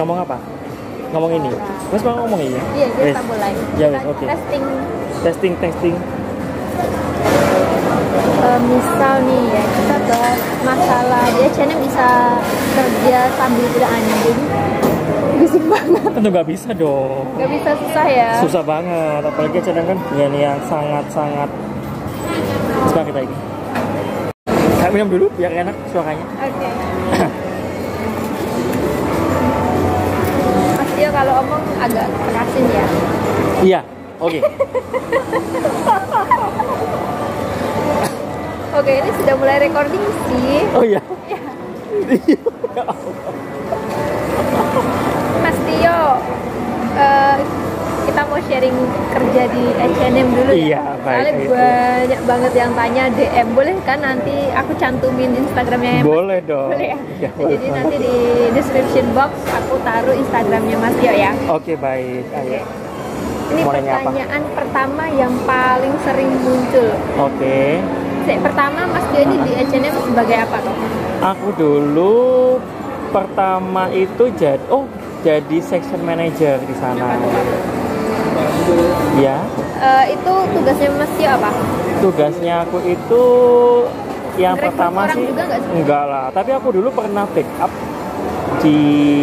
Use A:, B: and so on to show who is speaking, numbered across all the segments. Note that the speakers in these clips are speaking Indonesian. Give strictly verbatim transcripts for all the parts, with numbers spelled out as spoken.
A: Ngomong apa? Ngomong ini. Mas mau ngomong ini?
B: Iya, kita mulai.
A: Ya, oke. Okay.
B: Testing.
A: Testing, testing.
B: Uh, misal nih ya, kita bahas masalah dia channel bisa kerja sambil tidak anjing. Bising banget.
A: Tentu nggak bisa dong.
B: Nggak bisa, susah ya.
A: Susah banget, apalagi channel kan brand yang sangat-sangat. Coba kita ini. Kak minum dulu biar enak suaranya.
B: Oke. Okay. Mas Tio kalau omong agak kerasin ya.
A: Iya, oke. Okay.
B: Oke, ini sudah mulai recording sih.
A: Oh iya.
B: Iya. Mas Tio, uh, kita mau sharing kerja di H and M dulu
A: iya,
B: ya.
A: Baik,
B: Soalnya
A: itu.
B: banyak banget yang tanya D M. Boleh kan nanti aku cantumin Instagramnya ya?
A: Boleh dong.
B: Boleh ya?
A: Ya,
B: Jadi boleh. Nanti di description box aku taruh Instagramnya Mas Tio ya.
A: Oke, baik. Ayo.
B: Ini
A: Mau nanya
B: pertanyaan apa? Pertama yang paling sering muncul.
A: Oke.
B: Okay. Pertama Mas Tio ini di H and M sebagai apa toh?
A: Aku dulu pertama itu jadi oh jadi section manager di sana. Ya.
B: Uh, itu tugasnya Mas Tio apa?
A: Tugasnya aku itu yang
B: Rekrut
A: pertama
B: orang
A: sih
B: juga nggak sih?
A: enggak lah. Tapi aku dulu pernah backup di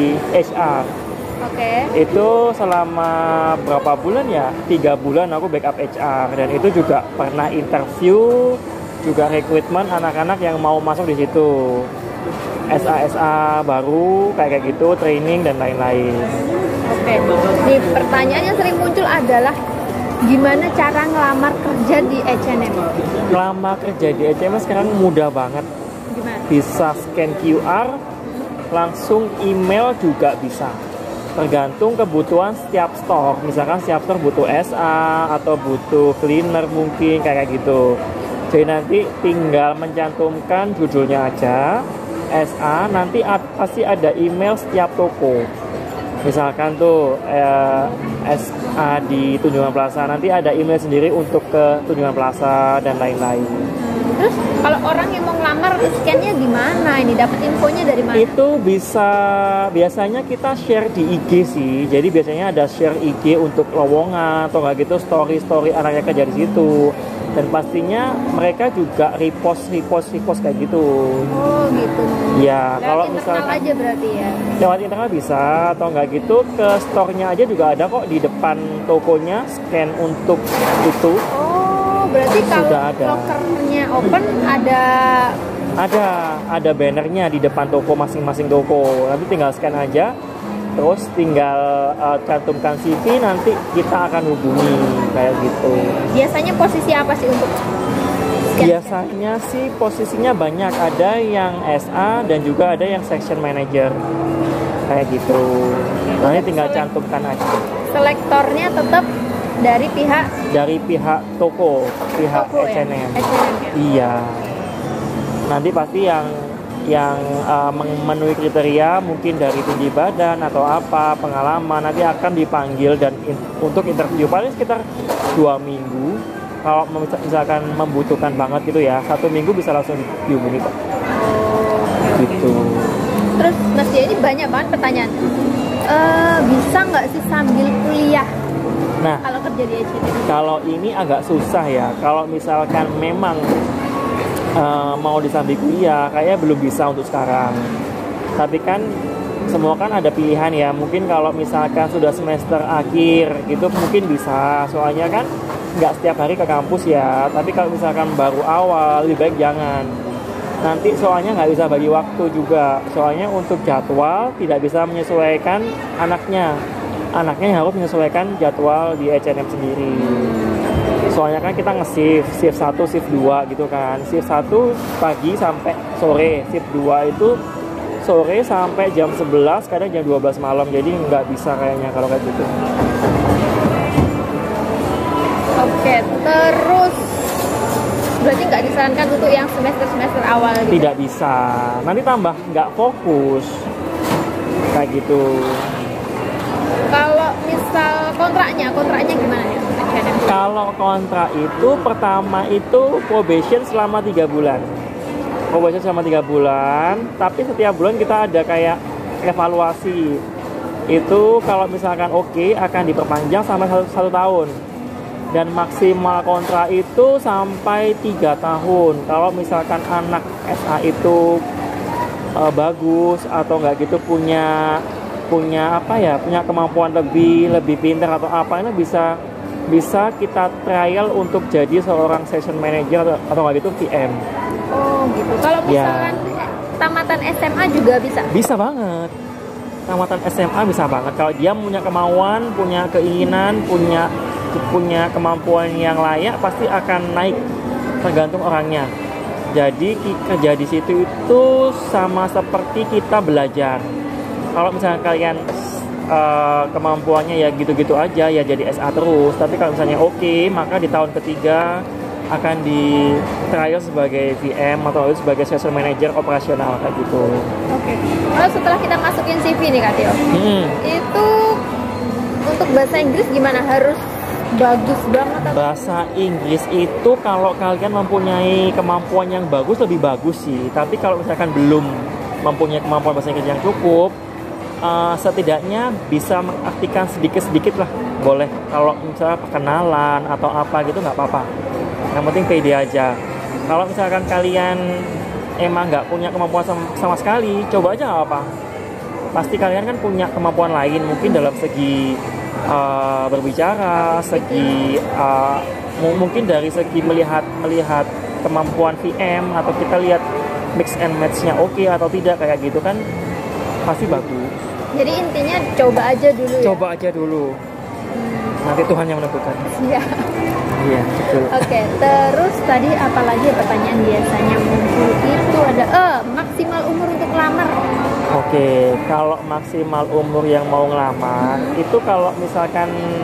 A: H R.
B: Oke. Okay.
A: Itu selama berapa bulan ya? Tiga bulan aku backup H R dan itu juga pernah interview, juga rekrutmen anak-anak yang mau masuk di situ. S A S A baru kayak gitu, training dan lain-lain.
B: Oke. Nih pertanyaan yang sering muncul adalah gimana cara ngelamar kerja di H and M?
A: Ngelamar kerja di H and M sekarang mudah banget.
B: Gimana?
A: Bisa scan Q R, langsung email juga bisa. Tergantung kebutuhan setiap store. Misalkan setiap store butuh S A atau butuh cleaner mungkin kayak gitu. Jadi nanti tinggal mencantumkan judulnya aja, S A, nanti ad, pasti ada email setiap toko. Misalkan tuh eh, S A di Tunjungan Plaza, nanti ada email sendiri untuk ke Tunjungan Plaza dan lain-lain.
B: Terus kalau orang yang mau ngelamar scan-nya gimana? Ini dapat infonya dari mana?
A: Itu bisa biasanya kita share di I G sih. Jadi biasanya ada share I G untuk lowongan atau nggak gitu story-story anaknya kerja di situ. Dan pastinya mereka juga repost repost repost kayak gitu.
B: Oh gitu.
A: Ya,
B: lewat
A: kalau
B: internal
A: misalkan
B: aja berarti ya.
A: Lewat internal bisa atau nggak gitu ke store-nya aja juga ada kok di depan tokonya scan untuk itu.
B: Oh, berarti kalau
A: ada.
B: lokernya open ada
A: ada ada bannernya di depan toko masing-masing toko. Nanti tinggal scan aja. Terus tinggal uh, cantumkan C V, nanti kita akan hubungi kayak gitu.
B: Biasanya posisi apa sih untuk scan?
A: Biasanya sih posisinya banyak, ada yang S A dan juga ada yang section manager kayak gitu. Nanti tinggal cantumkan aja.
B: Selektornya tetap dari pihak
A: dari pihak toko, pihak
B: toko,
A: H and M.
B: Ya? H and M ya?
A: Iya. Nanti pasti yang yang uh, memenuhi kriteria mungkin dari tinggi badan atau apa, pengalaman, nanti akan dipanggil dan in, untuk interview paling sekitar dua minggu. Kalau misalkan membutuhkan banget gitu ya, satu minggu bisa langsung dihubungi kok.
B: Oh,
A: gitu.
B: Terus Mas Dia ini banyak banget pertanyaan. Uh, bisa nggak sih sambil kuliah?
A: Nah,
B: kalau kerja di H and M?
A: Kalau ini agak susah ya. Kalau misalkan memang Uh, mau disambil kuliah, kayaknya belum bisa untuk sekarang. Tapi kan semua kan ada pilihan ya. Mungkin kalau misalkan sudah semester akhir gitu mungkin bisa. Soalnya kan nggak setiap hari ke kampus ya. Tapi kalau misalkan baru awal lebih baik jangan. Nanti soalnya nggak bisa bagi waktu juga. Soalnya untuk jadwal tidak bisa menyesuaikan anaknya. Anaknya harus menyesuaikan jadwal di H and M sendiri. Soalnya kan kita nge-shift, shift satu, shift dua gitu kan. Shift satu pagi sampai sore, shift dua itu sore sampai jam sebelas, kadang jam dua belas malam. Jadi nggak bisa kayaknya kalau kayak gitu.
B: Oke, terus berarti nggak disarankan untuk yang semester-semester awal gitu?
A: Tidak bisa, nanti tambah nggak fokus kayak gitu.
B: Kalau misal kontraknya, kontraknya gimana ya?
A: Kalau kontrak itu pertama itu probation selama tiga bulan. Probation selama tiga bulan, tapi setiap bulan kita ada kayak evaluasi. itu kalau misalkan oke akan diperpanjang sampai satu, satu tahun, dan maksimal kontrak itu sampai tiga tahun. Kalau misalkan anak S A itu uh, bagus atau nggak gitu punya punya apa ya punya kemampuan lebih lebih pintar atau apa, ini bisa bisa kita trial untuk jadi seorang session manager atau, atau nggak gitu V M.
B: Oh gitu. Kalau misalkan ya. Tamatan S M A juga bisa?
A: Bisa banget. Tamatan S M A bisa banget. Kalau dia punya kemauan, punya keinginan, punya punya kemampuan yang layak, pasti akan naik. Tergantung orangnya. Jadi kerja di situ itu sama seperti kita belajar. Kalau misalnya kalian uh, kemampuannya ya gitu-gitu aja, ya jadi S A terus. Tapi kalau misalnya oke, okay, maka di tahun ketiga akan di trial sebagai V M atau sebagai session manager operasional kayak gitu.
B: Oke. Okay. Kalau setelah kita masukin C V nih Kak Tio, hmm. itu untuk bahasa Inggris gimana? Harus bagus banget atau?
A: Bahasa Inggris itu kalau kalian mempunyai kemampuan yang bagus lebih bagus sih. Tapi kalau misalkan belum mempunyai kemampuan bahasa Inggris yang cukup, uh, setidaknya bisa mengartikan sedikit-sedikit lah. Boleh. Kalau misalnya perkenalan atau apa gitu nggak apa-apa. Yang penting pede aja. Kalau misalkan kalian emang nggak punya kemampuan sama, sama sekali, coba aja nggak apa. Pasti kalian kan punya kemampuan lain, mungkin dalam segi uh, berbicara, segi uh, mungkin dari segi melihat melihat kemampuan V M, atau kita lihat mix and match-nya oke okay atau tidak kayak gitu kan, pasti bagus.
B: Jadi intinya coba aja dulu.
A: Coba ya? aja dulu. Hmm. Nanti Tuhan yang menentukan.
B: Iya.
A: Iya, betul.
B: Oke, okay, terus tadi apalagi pertanyaan biasanya muncul itu ada eh maksimal umur untuk lamar.
A: Oke, okay, kalau maksimal umur yang mau ngelamar itu kalau misalkan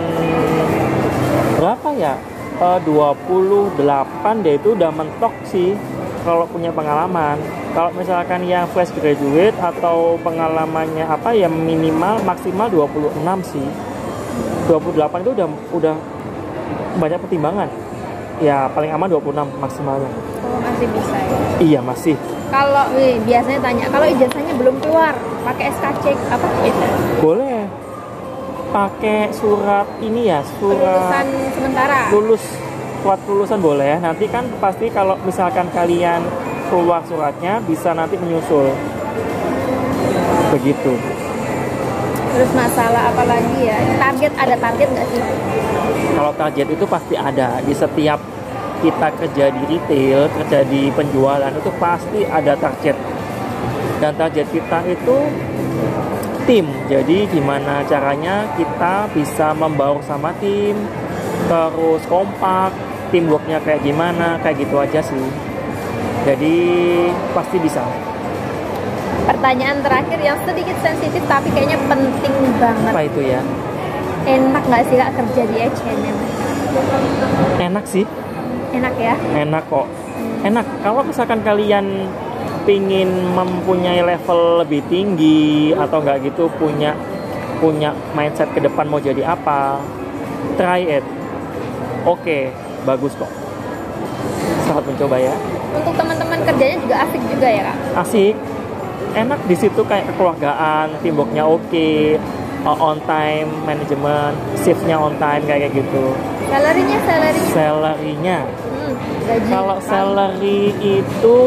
A: berapa ya? Uh, dua puluh delapan deh, itu udah mentok sih kalau punya pengalaman. Kalau misalkan yang fresh graduate atau pengalamannya apa ya, minimal maksimal dua puluh enam sih. dua puluh delapan itu udah udah banyak pertimbangan. Ya paling aman dua puluh enam maksimalnya.
B: Oh, masih bisa ya?
A: Iya, masih.
B: Kalau wih, biasanya tanya, kalau ijazahnya belum keluar, pakai S K C apa itu?
A: Boleh. Pakai surat ini ya, surat
B: lulusan sementara.
A: Lulus, surat lulusan boleh. Nanti kan pasti kalau misalkan kalian keluar suratnya bisa nanti menyusul. Begitu.
B: Terus masalah apa lagi ya? Target, ada target nggak sih?
A: Kalau target itu pasti ada. Di setiap kita kerja di retail, kerja di penjualan, itu pasti ada target. Dan target kita itu tim. Jadi gimana caranya kita bisa membaur sama tim, terus kompak, teamworknya kayak gimana, kayak gitu aja sih. Jadi pasti bisa.
B: Pertanyaan terakhir yang sedikit sensitif tapi kayaknya penting banget.
A: Apa itu ya?
B: Enak nggak sih Kak kerja di H and M?
A: Enak sih.
B: Enak ya?
A: Enak kok. Enak. Kalau misalkan kalian pingin mempunyai level lebih tinggi atau nggak gitu, punya punya mindset ke depan mau jadi apa, try it. Oke, bagus kok. Selamat mencoba ya.
B: Untuk teman-teman kerjanya juga asik juga ya Kak?
A: Asik. Enak di situ, kayak kekeluargaan, teamworknya oke, okay, on time management, shiftnya on time kayak gitu.
B: Salarinya, salarinya?
A: Salarinya.
B: Hmm, gaji.
A: Kalau salary itu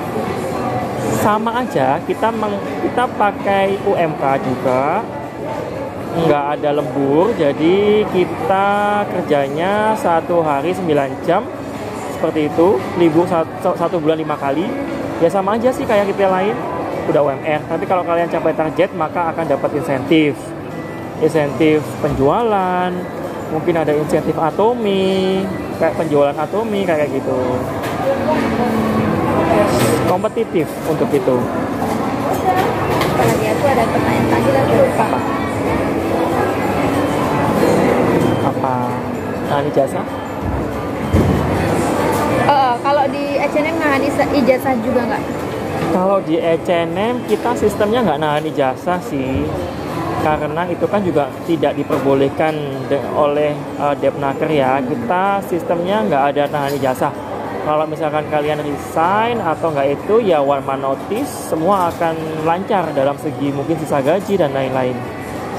A: sama aja, kita meng, kita pakai U M K juga, nggak ada lembur, jadi kita kerjanya satu hari sembilan jam seperti itu, libur satu, satu bulan lima kali, ya sama aja sih kayak kita lain. Udah U M R. Tapi kalau kalian capai target maka akan dapat insentif insentif penjualan, mungkin ada insentif Atomi, kayak penjualan Atomi kayak gitu. Kompetitif untuk itu.
B: Apalagi aku ada pertanyaan tadi tapi lupa.
A: Apa? Nah, ijazah?
B: Uh, kalau di H and M nahan ijazah juga nggak?
A: Kalau di H and M kita sistemnya nggak nahan ijazah sih, karena itu kan juga tidak diperbolehkan oleh uh, Depnaker ya. Kita sistemnya nggak ada nahan ijazah. Kalau misalkan kalian resign atau nggak itu ya one man notice, semua akan lancar dalam segi mungkin sisa gaji dan lain-lain.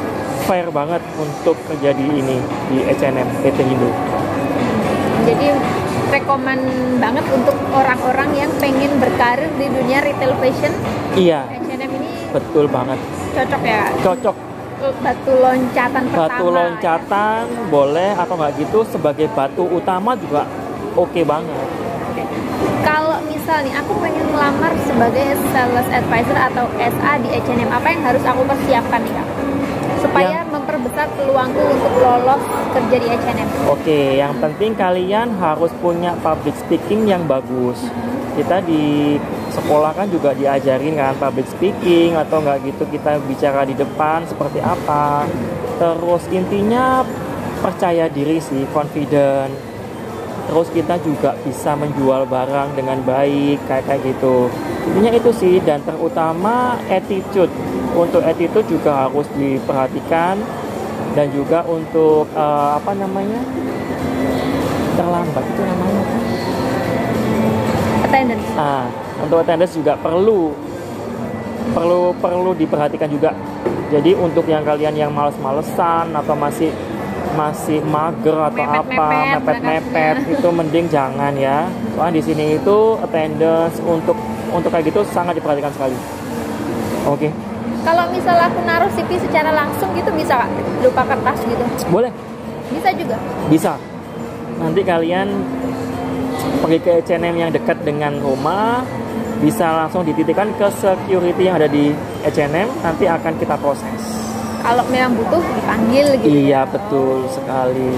A: fair banget untuk kerja di ini di H and M P T Indo.
B: Jadi rekomen banget untuk orang-orang yang pengen berkarir di dunia retail fashion.
A: Iya.
B: H and M ini
A: Betul banget.
B: cocok ya.
A: Cocok.
B: Batu loncatan pertama.
A: Batu loncatan ya. Boleh atau nggak gitu sebagai batu utama juga oke banget.
B: Kalau misal nih aku pengen melamar sebagai sales advisor atau S A di H and M, apa yang harus aku persiapkan nih Kak? Supaya
A: Yang-
B: memperbesar peluangku untuk lolos kerja di H and M.
A: Oke, yang penting kalian harus punya public speaking yang bagus. Kita di sekolah kan juga diajarin kan public speaking atau nggak gitu kita bicara di depan seperti apa. Terus intinya percaya diri sih, confident. Terus kita juga bisa menjual barang dengan baik kayak kayak gitu. Intinya itu sih, dan terutama attitude. Untuk attitude juga harus diperhatikan, dan juga untuk eh, apa namanya terlambat itu namanya.
B: Attendance.
A: Ah, untuk attendance juga perlu perlu perlu diperhatikan juga. Jadi untuk yang kalian yang males-malesan atau masih masih mager atau
B: Mepet-mepet
A: apa mepet-mepet itu mending jangan ya. Soalnya di sini itu attendance untuk untuk kayak gitu sangat diperhatikan sekali. Oke,
B: Kalau misal aku naruh C V secara langsung gitu bisa Kak? Lupa kertas gitu.
A: boleh,
B: Bisa juga.
A: bisa. Nanti kalian pergi ke H and M yang dekat dengan rumah, bisa langsung dititipkan ke security yang ada di H and M, nanti akan kita proses.
B: Kalau memang butuh dipanggil gitu.
A: Iya, betul sekali.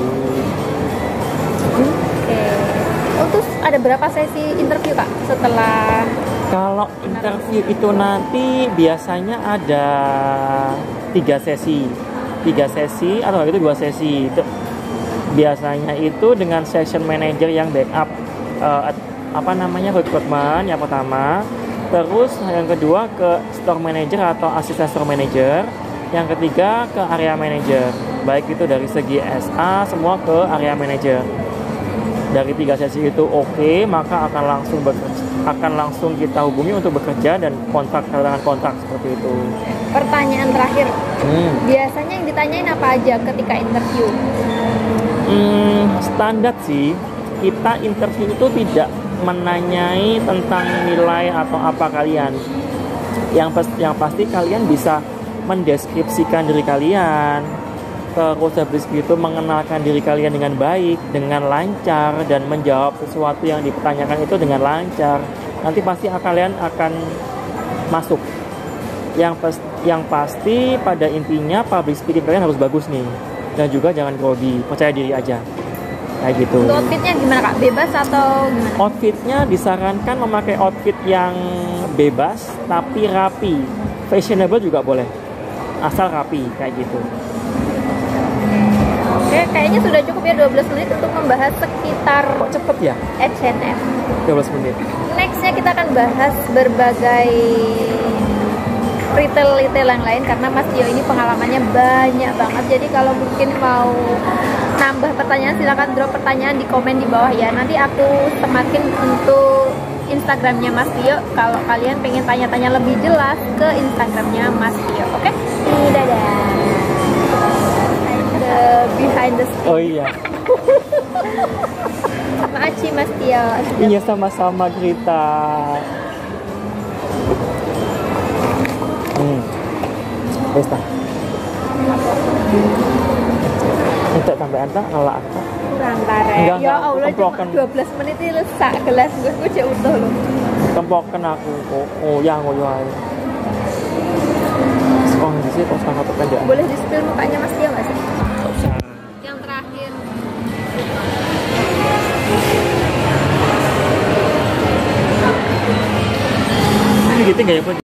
B: Oke. Oh, terus ada berapa sesi interview Kak setelah?
A: Kalau interview itu nanti biasanya ada tiga sesi, tiga sesi atau gitu dua sesi. Itu biasanya itu dengan session manager yang backup eh, apa namanya recruitment yang pertama, terus yang kedua ke store manager atau asisten store manager, yang ketiga ke area manager. Baik itu dari segi S A semua ke area manager. Dari tiga sesi itu oke, maka akan langsung bekerja, akan langsung kita hubungi untuk bekerja dan kontrak dengan kontrak seperti itu.
B: Pertanyaan terakhir.
A: Hmm.
B: Biasanya yang ditanyain apa aja ketika interview?
A: Hmm, standar sih. Kita interview itu tidak menanyai tentang nilai atau apa kalian. Yang pasti, yang pasti kalian bisa mendeskripsikan diri kalian. Terus habis itu mengenalkan diri kalian dengan baik, dengan lancar, dan menjawab sesuatu yang dipertanyakan itu dengan lancar. Nanti pasti kalian akan masuk. Yang pas, yang pasti pada intinya public speaking kalian harus bagus nih, dan juga jangan grogi, percaya diri aja. Kayak gitu.
B: Untuk outfitnya gimana Kak? Bebas atau gimana?
A: Outfitnya disarankan memakai outfit yang bebas tapi rapi, fashionable juga boleh, asal rapi kayak gitu.
B: Oke, kayaknya sudah cukup ya dua belas menit untuk membahas sekitar
A: Kok cepet ya?
B: H and M.
A: dua belas menit.
B: Nextnya kita akan bahas berbagai retail-retail yang lain karena Mas Tio ini pengalamannya banyak banget. Jadi kalau mungkin mau nambah pertanyaan silakan drop pertanyaan di komen di bawah ya. Nanti aku semakin untuk Instagramnya Mas Tio. Kalau kalian pengen tanya-tanya lebih jelas ke Instagramnya Mas Tio. Oke? Ini dadah. The behind the scene.
A: Oh iya.
B: Makasih Mas Tio.
A: Iya, sama-sama Grita. Hmm. Besta. Untuk sampai anta ngelak anta.
B: Kurang tare.
A: Enggak,
B: Ya
A: enggak,
B: Allah,
A: kemplokan.
B: cuma dua belas menit ini lesak gelas gue gue cek utuh loh.
A: Tempokan aku kok. Oh, yang ngoyo ae. Sekolah di sini kok sangat pendek.
B: Boleh di spill mukanya Mas Tio nggak sih?
A: Enggak usah.
B: Yang terakhir.
A: Ini gitu enggak ya, Pak?